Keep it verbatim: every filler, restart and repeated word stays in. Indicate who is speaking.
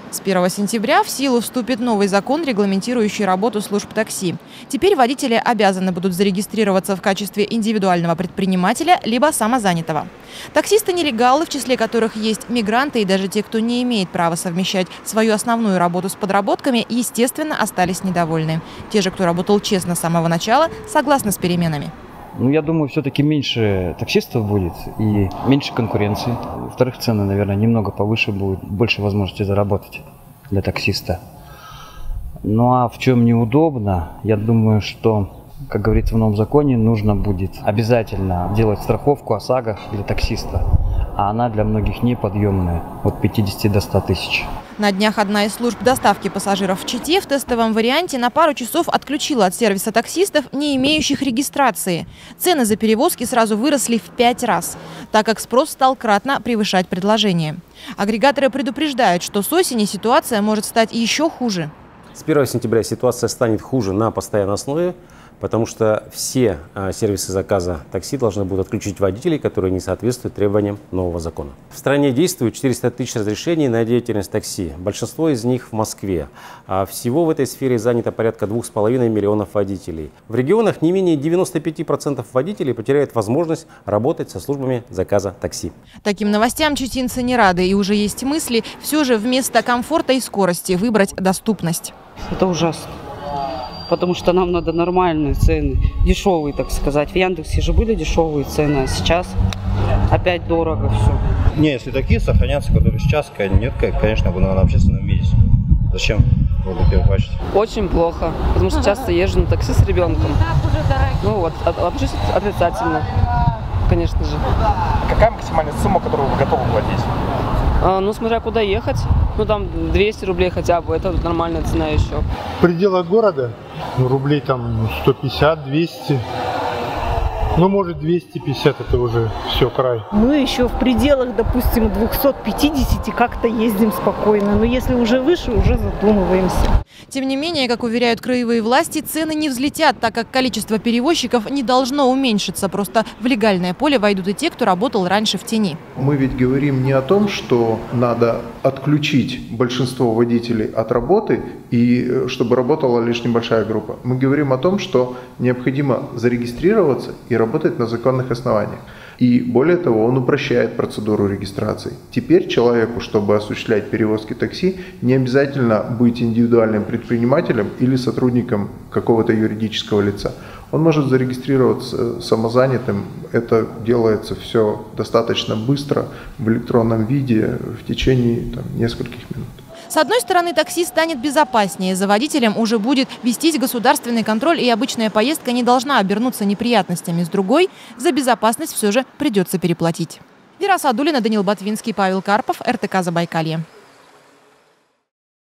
Speaker 1: С первого сентября в силу вступит новый закон, регламентирующий работу служб такси. Теперь водители обязаны будут зарегистрироваться в качестве индивидуального предпринимателя либо самозанятого. Таксисты-нелегалы, в числе которых есть мигранты и даже те, кто не имеет права совмещать свою основную работу с подработками, естественно, остались недовольны. Те же, кто работал честно с самого начала, согласны с переменами.
Speaker 2: Ну, я думаю, все-таки меньше таксистов будет и меньше конкуренции. Во-вторых, цены, наверное, немного повыше будут, больше возможностей заработать для таксиста. Ну, а в чем неудобно, я думаю, что, как говорится в новом законе, нужно будет обязательно делать страховку ОСАГО для таксиста. А она для многих неподъемная, от пятидесяти до ста тысяч.
Speaker 1: На днях одна из служб доставки пассажиров в Чите в тестовом варианте на пару часов отключила от сервиса таксистов, не имеющих регистрации. Цены за перевозки сразу выросли в пять раз, так как спрос стал кратно превышать предложение. Агрегаторы предупреждают, что с осени ситуация может стать еще хуже.
Speaker 3: С первого сентября ситуация станет хуже на постоянной основе, потому что все сервисы заказа такси должны будут отключить водителей, которые не соответствуют требованиям нового закона. В стране действует четыреста тысяч разрешений на деятельность такси. Большинство из них в Москве. А всего в этой сфере занято порядка двух с половиной миллионов водителей. В регионах не менее девяноста пяти процентов водителей потеряют возможность работать со службами заказа такси.
Speaker 1: Таким новостям читинцы не рады, и уже есть мысли все же вместо комфорта и скорости выбрать доступность.
Speaker 4: Это ужасно. Потому что нам надо нормальные цены, дешевые, так сказать. В Яндексе же были дешевые цены, а сейчас опять дорого все.
Speaker 5: Не, если такие сохранятся, которые сейчас, нет, конечно, буду на общественном месте. Зачем переплачивать?
Speaker 6: Очень плохо, потому что часто езжу на такси с ребенком. Ну вот, отношусь отрицательно, конечно же.
Speaker 7: Какая максимальная сумма, которую вы готовы платить?
Speaker 6: А, ну, смотря куда ехать, ну там двести рублей хотя бы, это нормальная цена еще.
Speaker 8: В пределах города, ну, рублей там сто пятьдесят — двести, ну, может, двести пятьдесят, это уже все, край.
Speaker 9: Мы еще в пределах, допустим, двухсот пятидесяти как-то ездим спокойно, но если уже выше, уже задумываемся.
Speaker 1: Тем не менее, как уверяют краевые власти, цены не взлетят, так как количество перевозчиков не должно уменьшиться. Просто в легальное поле войдут и те, кто работал раньше в тени.
Speaker 10: Мы ведь говорим не о том, что надо отключить большинство водителей от работы и чтобы работала лишь небольшая группа. Мы говорим о том, что необходимо зарегистрироваться и работать на законных основаниях. И более того, он упрощает процедуру регистрации. Теперь человеку, чтобы осуществлять перевозки такси, не обязательно быть индивидуальным предпринимателем или сотрудником какого-то юридического лица. Он может зарегистрироваться самозанятым. Это делается все достаточно быстро, в электронном виде, в течение там, нескольких минут.
Speaker 1: С одной стороны, такси станет безопаснее, за водителем уже будет вестись государственный контроль, и обычная поездка не должна обернуться неприятностями. С другой, за безопасность все же придется переплатить. Вера Садулина, Даниил Ботвинский, Павел Карпов, эр тэ ка Забайкалье.